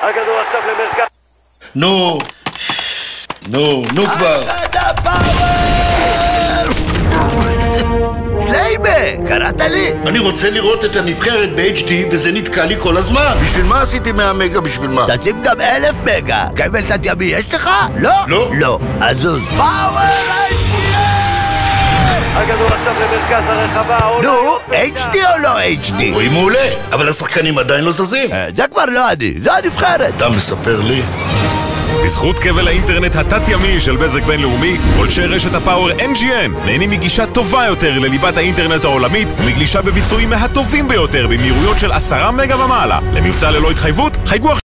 הכדור עכשיו למרכז. נו כבר. שליימה, קראת לי? אני רוצה לראות את הנבחרת ב-HD וזה נתקע לי כל הזמן. בשביל מה עשיתי 100 מגה? בשביל מה? תשים גם 1000 מגה. כבל תת-ימי יש לך? לא? לא. אז זוז. פאוור הכדור עכשיו למרכז הרחבה. נו, HD או לא HD? רואים מעולה, אבל השחקנים עדיין לא זזים. זה כבר לא אני, זה הנבחרת. אתה מספר לי? בזכות כבל האינטרנט התת-ימי של בזק בינלאומי, גולשי רשת הפאוור NGN נהנים מגישה טובה יותר לליבת האינטרנט העולמית ומגלישה בביצועים מהטובים ביותר במהירויות של 10 מגה ומעלה. למבצע ללא התחייבות, חייגו